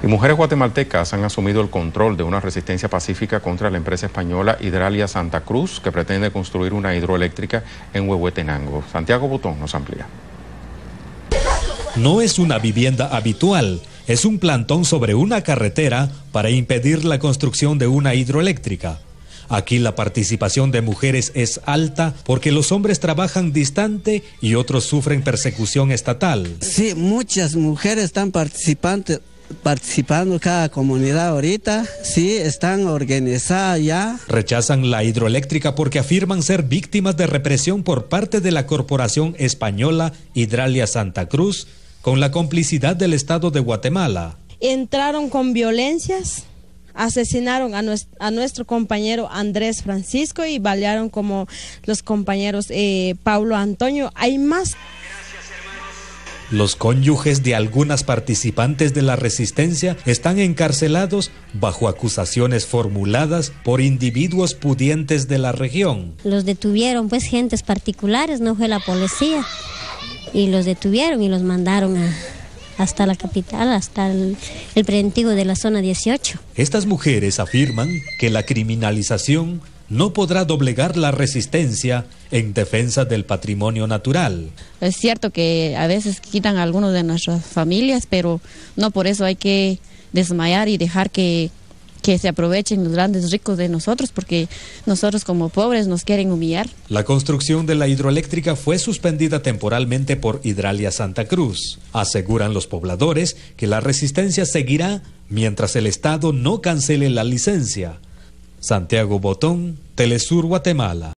Y mujeres guatemaltecas han asumido el control de una resistencia pacífica contra la empresa española Hidralia Santa Cruz, que pretende construir una hidroeléctrica en Huehuetenango. Santiago Botón nos amplía. No es una vivienda habitual, es un plantón sobre una carretera para impedir la construcción de una hidroeléctrica. Aquí la participación de mujeres es alta porque los hombres trabajan distante y otros sufren persecución estatal. Sí, muchas mujeres están participando cada comunidad ahorita, sí, están organizadas ya. Rechazan la hidroeléctrica porque afirman ser víctimas de represión por parte de la corporación española Hidralia Santa Cruz, con la complicidad del Estado de Guatemala. Entraron con violencias, asesinaron a nuestro compañero Andrés Francisco y balearon como los compañeros Paulo Antonio. Hay más. Los cónyuges de algunas participantes de la resistencia están encarcelados bajo acusaciones formuladas por individuos pudientes de la región. Los detuvieron pues gentes particulares, no fue la policía, y los detuvieron y los mandaron hasta la capital, hasta el preventivo de la zona 18. Estas mujeres afirman que la criminalización no podrá doblegar la resistencia en defensa del patrimonio natural. Es cierto que a veces quitan a algunos de nuestras familias, pero no por eso hay que desmayar y dejar que se aprovechen los grandes ricos de nosotros, porque nosotros como pobres nos quieren humillar. La construcción de la hidroeléctrica fue suspendida temporalmente por Hidralia Santa Cruz. Aseguran los pobladores que la resistencia seguirá mientras el Estado no cancele la licencia. Santiago Botón, Telesur Guatemala.